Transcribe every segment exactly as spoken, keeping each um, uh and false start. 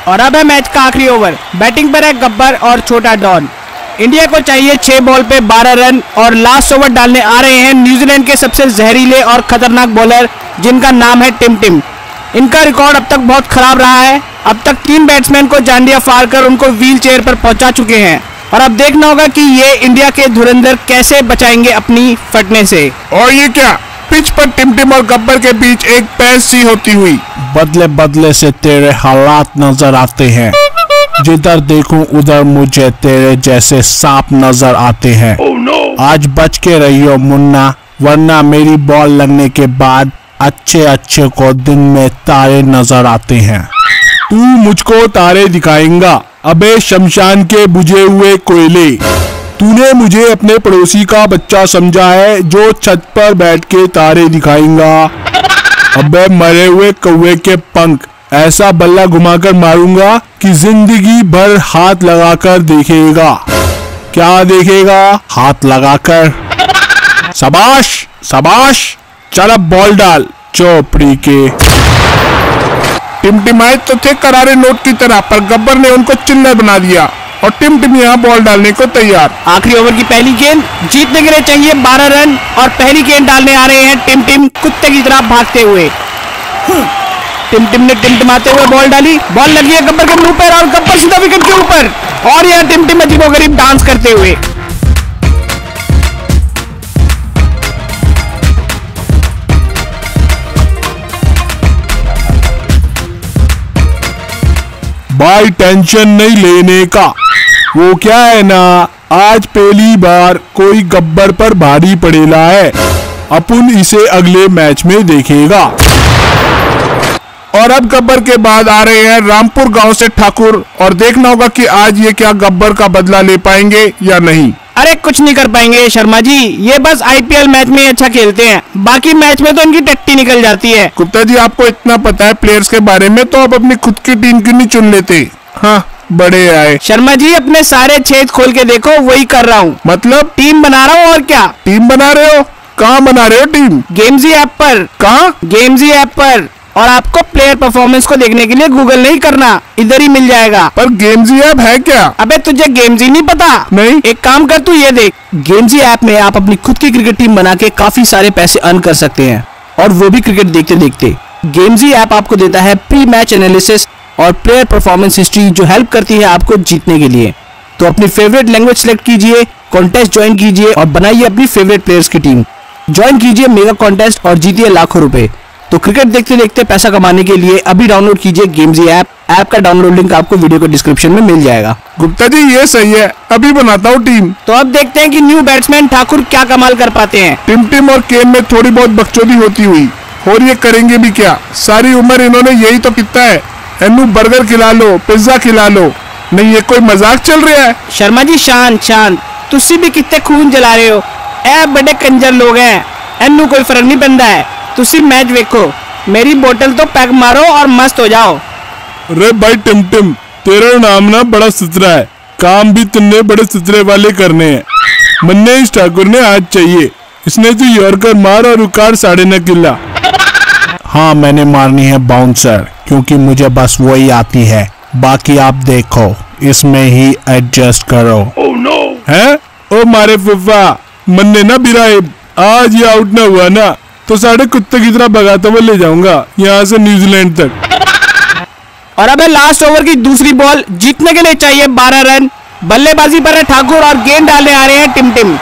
और अब है मैच का आखिरी ओवर। बैटिंग पर है गब्बर और छोटा डॉन। इंडिया को चाहिए छह बॉल पे बारह रन और लास्ट ओवर डालने आ रहे हैं न्यूजीलैंड के सबसे जहरीले और खतरनाक बॉलर जिनका नाम है टिम टिम। इनका रिकॉर्ड अब तक बहुत खराब रहा है। अब तक तीन बैट्समैन को जांडिया फाड़ कर उनको व्हील चेयर पर पहुंचा चुके हैं और अब देखना होगा कि ये इंडिया के धुरंधर कैसे बचाएंगे अपनी फटने से। और ये क्या, पिच पर टिम टिम और गब्बर के बीच एक पैस सी होती हुई। बदले बदले से तेरे हालात नजर आते हैं, जिधर देखूं उधर मुझे तेरे जैसे सांप नजर आते हैं। oh, no. आज बच के रहियो मुन्ना, वरना मेरी बॉल लगने के बाद अच्छे अच्छे को दिन में तारे नजर आते हैं। तू मुझको तारे दिखाएगा? अबे शमशान के बुझे हुए कोयले, तूने मुझे अपने पड़ोसी का बच्चा समझा है जो छत पर बैठ के तारे दिखाएगा। अबे मरे हुए कौवे के पंख, ऐसा बल्ला घुमाकर मारूंगा कि जिंदगी भर हाथ लगाकर देखेगा। क्या देखेगा? हाथ लगाकर। शाबाश शाबाश, चल अब बॉल डाल चौपड़ी के। टिमटिमाए तो थे करारे नोट की तरह, पर गब्बर ने उनको चिल्लर बना दिया और टिम टिम यहाँ बॉल डालने को तैयार। आखिरी ओवर की पहली गेंद, जीतने के लिए चाहिए बारह रन और पहली गेंद डालने आ रहे हैं टिम टिम कुत्ते की तरह भागते हुए। टिम टिम ने टिमटिमाते हुए बॉल डाली, बॉल लगी है गब्बर के मुंह पर और गब्बर सीधा विकेट के ऊपर और यहाँ टिम टिम अजीबोगरीब डांस करते हुए। भाई टेंशन नहीं लेने का, वो क्या है ना, आज पहली बार कोई गब्बर पर भारी पड़ेला है। अपन इसे अगले मैच में देखेगा। और अब गब्बर के बाद आ रहे हैं रामपुर गांव से ठाकुर और देखना होगा कि आज ये क्या गब्बर का बदला ले पाएंगे या नहीं। अरे कुछ नहीं कर पाएंगे शर्मा जी, ये बस आईपीएल मैच में अच्छा खेलते हैं, बाकी मैच में तो इनकी टट्टी निकल जाती है। गुप्ता जी आपको इतना पता है प्लेयर्स के बारे में, तो आप अपनी खुद की टीम क्यों नहीं चुन लेते? हाँ बड़े आए। शर्मा जी अपने सारे छेद खोल के देखो, वही कर रहा हूँ। मतलब? टीम बना रहा हूँ। और क्या टीम बना रहे हो? कहाँ बना रहे हो टीम? गेम्जी ऐप पर। कहाँ? गेम्जी ऐप पर। और आपको प्लेयर परफॉर्मेंस को देखने के लिए गूगल नहीं करना, इधर ही मिल जाएगा। पर गेम्जी ऐप है क्या? अबे तुझे गेम्जी नहीं पता? नहीं। एक काम कर, तू ये देख, गेम्जी ऐप में आप अपनी खुद की क्रिकेट टीम बना के काफी सारे पैसे अर्न कर सकते हैं और वो भी क्रिकेट देखते देखते। गेम्जी ऐप आपको देता है प्री मैच एनालिसिस और प्लेयर परफॉर्मेंस हिस्ट्री, जो हेल्प करती है आपको जीतने के लिए। तो अपनी फेवरेट लैंग्वेज सेलेक्ट कीजिए, कॉन्टेस्ट ज्वाइन कीजिए और बनाइए अपनी फेवरेट प्लेयर्स की टीम। ज्वाइन कीजिए मेगा कॉन्टेस्ट और जीतिए लाखों रुपए। तो क्रिकेट देखते देखते पैसा कमाने के लिए अभी डाउनलोड कीजिए गेम्जी ऐप। ऐप का डाउनलोड लिंक आपको वीडियो के डिस्क्रिप्शन में मिल जाएगा। गुप्ता जी ये सही है, अभी बनाता हूँ टीम। तो अब देखते हैं कि न्यू बैट्समैन ठाकुर क्या कमाल कर पाते हैं। टिम टिम और केम में थोड़ी बहुत बकचोदी होती हुई, और ये करेंगे भी क्या, सारी उम्र इन्होंने यही तो किया है। एनू बर्गर खिला लो, पिज्जा खिला लो, नहीं ये कोई मजाक चल रहा है? शर्मा जी शांत शांत, तुसी भी कितने खून जला रहे हो। ए बड़े कंजर लोग हैं, एनू कोई फर्क नहीं पैंदा है। तुसी मैच देखो, मेरी बोतल तो पैक मारो और मस्त हो जाओ। अरे भाई टिम टिम, तेरा नाम ना बड़ा सुथरा है, काम भी तुमने बड़े सुथरे वाले करने हैं। मन्ने इस ठाकुर ने आज चाहिए, इसने तो यॉर्कर मार और उकार साढ़े न किला। हाँ मैंने मारनी है बाउंसर, क्योंकि मुझे बस वही आती है, बाकी आप देखो इसमें ही एडजस्ट करो। oh, no. है ओ मारे फुफा, मन्ने ना बिराइब, आज ये आउट ना हुआ ना तो साढ़े कुत्ते की तरह भगाता हुआ ले जाऊंगा यहाँ से न्यूजीलैंड तक। और अब है लास्ट ओवर की दूसरी बॉल, जीतने के लिए चाहिए बारह रन। बल्लेबाजी पर है ठाकुर और गेंद डालने आ रहे हैं टिम टिम।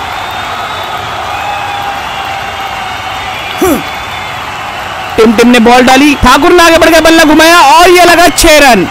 टिम टिम ने बॉल डाली, ठाकुर ने आगे बढ़कर बल्ला घुमाया और ये लगा छह रन।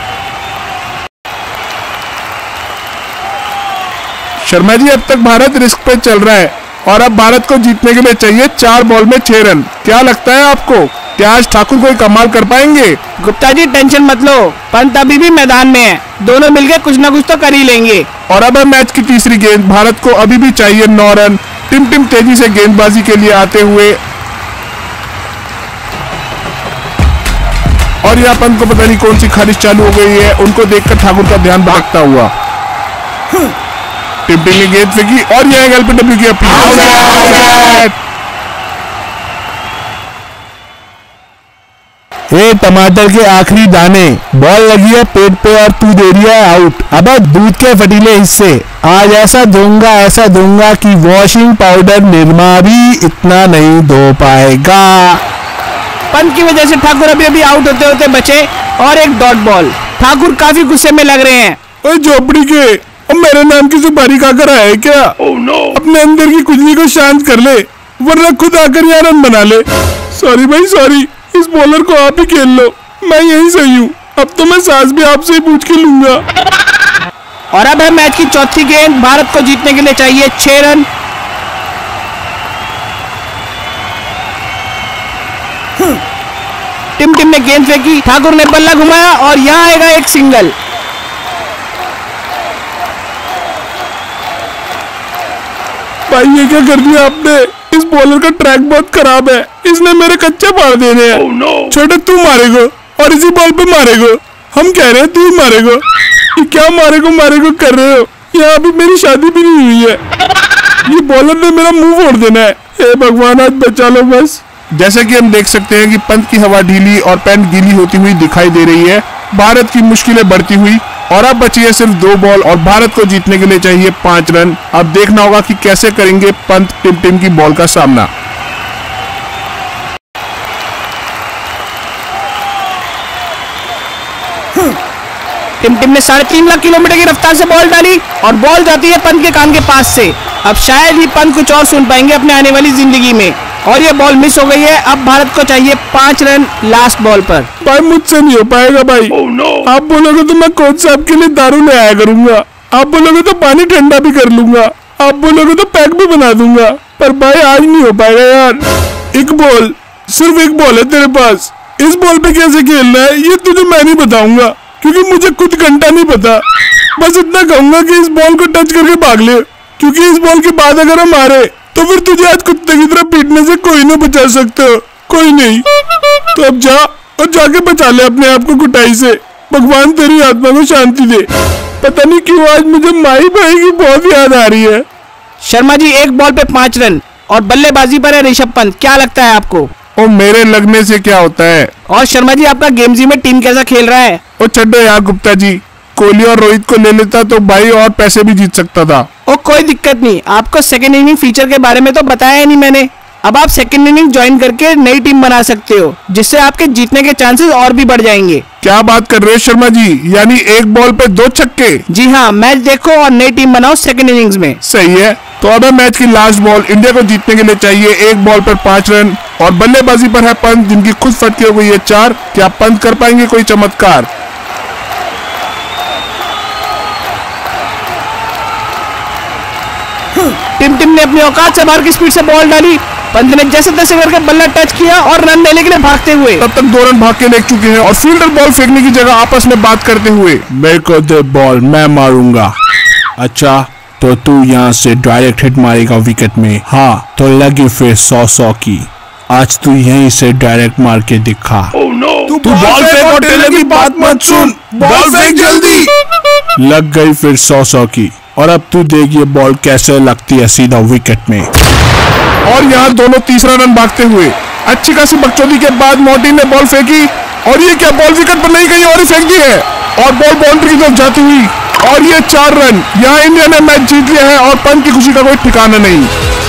शर्मा जी अब तक भारत रिस्क पे चल रहा है और अब भारत को जीतने के लिए चाहिए चार बॉल में छह रन। क्या लगता है आपको, क्या आज ठाकुर कोई कमाल कर पाएंगे? गुप्ता जी टेंशन मत लो, पंत अभी भी मैदान में है, दोनों मिलकर कुछ ना कुछ तो कर ही लेंगे। और अब है मैच की तीसरी गेंद, भारत को अभी भी चाहिए नौ रन। टिम टिम तेजी से गेंदबाजी के लिए आते हुए, और यहाँ पंत को पता नहीं कौन सी खारिश चालू हो गई है, उनको देखकर ठाकुर का ध्यान भटकता हुआ टिम टिम ने गेंद फेंकी और यह एलपीडब्ल्यू की अपील। ए टमाटर के आखिरी दाने, बॉल लगी है पेट पे और तू दे रही है आउट। अबे दूध के फटीले हिस्से, आज ऐसा दूंगा ऐसा दूंगा कि वॉशिंग पाउडर निरमा भी इतना नहीं धो पाएगा। पंत की वजह से ठाकुर अभी अभी आउट होते होते बचे और एक डॉट बॉल। ठाकुर काफी गुस्से में लग रहे हैं। ओए झोपड़ी के, अब मेरे नाम की सुपारी खाकर आया है क्या? oh, no. अपने अंदर की खुजली को शांत कर ले, वरना खुद आकर यहाँ रन बना ले। सॉरी भाई सॉरी, इस बॉलर को आप ही खेल लो, मैं यही सही हूँ। अब तो मैं सांस भी आपसे ही पूछ के लूंगा। और अब है मैच की चौथी गेंद। भारत को जीतने के लिए चाहिए छह रन। टिम टिम ने गेंद फेंकी, ठाकुर ने बल्ला घुमाया और यहाँ आएगा एक सिंगल। भाई ये क्या कर दिया आपने? इस बॉलर का ट्रैक बहुत खराब है, इसने मेरे कच्चे पार देने हैं। oh, no. छोटे तू मारेगा और इसी बॉल पे मारेगा। हम कह रहे हैं तू मारेगा। ये क्या मारेगा मारेगा कर रहे हो? यहाँ अभी मेरी शादी भी नहीं हुई है, ये बॉलर ने मेरा मुंह फोड़ देना है। हे भगवान आज बचा लो बस। जैसे कि हम देख सकते हैं कि पंत की हवा ढीली और पैंट गीली होती हुई दिखाई दे रही है। भारत की मुश्किलें बढ़ती हुई और अब बची है सिर्फ दो बॉल और भारत को जीतने के लिए चाहिए पांच रन। अब देखना होगा कि कैसे करेंगे पंत टिम टिम की बॉल का सामना। टिम टिम ने साढ़े तीन लाख किलोमीटर की रफ्तार से बॉल डाली और बॉल जाती है पंत के कान के पास से। अब शायद ही पंत कुछ और सुन पाएंगे अपने आने वाली जिंदगी में और ये बॉल मिस हो गई है। अब भारत को चाहिए पांच रन लास्ट बॉल पर। भाई मुझसे नहीं हो पाएगा भाई। oh, no. आप बोलोगे तो मैं कोच साहब के लिए दारू ले आया करूंगा, आप बोलोगे तो पानी ठंडा भी कर लूंगा, आप बोलोगे तो पैक भी बना दूंगा, पर भाई आज नहीं हो पाएगा यार। एक बॉल, सिर्फ एक बॉल है तेरे पास, इस बॉल पे कैसे खेलना है ये तुझे मैं नहीं बताऊंगा, क्योंकि मुझे कुछ घंटा नहीं पता। बस इतना कहूंगा कि इस बॉल को टच करके भाग ले, क्योंकि इस बॉल के बाद अगर हम हारे तो फिर तुझे आज कुत्ते की तरह पीटने से कोई नहीं बचा सकता, कोई नहीं। तो अब जा और जाके बचा ले अपने आप को कुटाई से। भगवान तेरी आत्मा को शांति दे। पता नहीं क्यों आज मुझे माई भाई की बहुत याद आ रही है। शर्मा जी एक बॉल पे पांच रन और बल्लेबाजी पर है ऋषभ पंत, क्या लगता है आपको? ओ मेरे लगने से क्या होता है? और शर्मा जी आपका गेम जी में टीम कैसा खेल रहा है? ओ छड्डो यार गुप्ता जी, कोहली और रोहित को ले लेता तो भाई और पैसे भी जीत सकता था। ओ कोई दिक्कत नहीं, आपको सेकंड इनिंग फीचर के बारे में तो बताया नहीं मैंने। अब आप सेकंड इनिंग ज्वाइन करके नई टीम बना सकते हो, जिससे आपके जीतने के चांसेस और भी बढ़ जाएंगे। क्या बात कर रहे हो शर्मा जी, यानी एक बॉल पे दो छक्के? जी हाँ, मैच देखो और नई टीम बनाओ सेकंड इनिंग्स में। सही है। तो अब है मैच की लास्ट बॉल। इंडिया को जीतने के लिए चाहिए एक बॉल पर पांच रन और बल्लेबाजी पर है पंत, जिनकी खुद फटकी हो गई है चार। क्या पंत कर पाएंगे कोई चमत्कार? टिम टिम ने अपनी औकात से बाहर की स्पीड से बॉल डाली। पंत ने जैसे तैसे करके बल्ला टच किया और रन लेने के लिए भागते हुए। तब तक दो रन भाग के ले चुके हैं और फील्डर बॉल फेंकने की जगह आपस में बात करते हुए, मेरे को दे बॉल, मैं मारूंगा। अच्छा तो तू यहाँ से डायरेक्ट हिट मारेगा विकेट में? हाँ तो लगी फिर सौ सौ की। आज तू यहीं से डायरेक्ट मार के दिखा। oh, no. तू बॉल फेंक और टेलर की बात मत सुन, बॉल फेंक जल्दी। लग गई फिर सौ सौ की और अब तू देख ये बॉल कैसे लगती है सीधा विकेट में। और यहाँ दोनों तीसरा रन भागते हुए। अच्छी खासी बकचोदी के बाद मोर्टिन ने बॉल फेंकी और ये क्या बॉल विकेट पर नहीं गई और ही फेंक दी है और बॉल बाउंड्री की तरफ जाती हुई और ये चार रन। यहाँ इंडिया ने मैच जीत लिया है और पंत की खुशी का कोई ठिकाना नहीं।